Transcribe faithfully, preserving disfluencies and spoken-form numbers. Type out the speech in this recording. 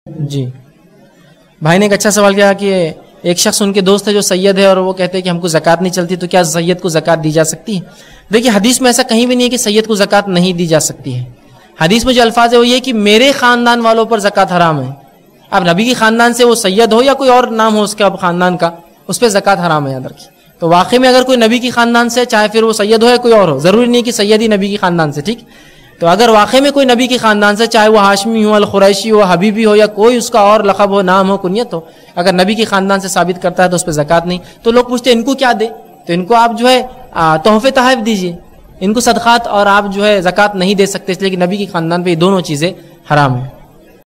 जी, भाई ने एक अच्छा सवाल किया कि एक शख्स उनके दोस्त है जो सैयद है और वो कहते हैं कि हमको ज़कात नहीं चलती, तो क्या सैयद को ज़कात दी जा सकती है? देखिए, हदीस में ऐसा कहीं भी नहीं है कि सैयद को ज़कात नहीं दी जा सकती है। हदीस में जो अल्फाज है वो ये कि मेरे ख़ानदान वालों पर ज़कात हराम है। अब नबी की ख़ानदान से वो सैयद हो या कोई और नाम हो उसका ख़ानदान का, उस पर ज़कात हराम है, याद रखिए। तो वाकई में अगर कोई नबी की ख़ानदान से, चाहे फिर वो सैयद हो या कोई और हो, ज़रूरी नहीं कि सैयद ही नबी की ख़ानदान से, ठीक। तो अगर वाकई में कोई नबी की ख़ानदान से, चाहे वो हाशमी हो, अल कुरैशी हो, हबीबी हो, या कोई उसका और लक़ब हो, नाम हो, कुनियत हो, अगर नबी की ख़ानदान से साबित करता है तो उस पर ज़कात नहीं। तो लोग पूछते हैं इनको क्या दे, तो इनको आप जो है तोहफ़े तोहफ़ दीजिए, इनको सदक़ात, और आप जो है ज़कात नहीं दे सकते, इसलिए कि नबी की ख़ानदान पे ये दोनों चीज़ें हराम है।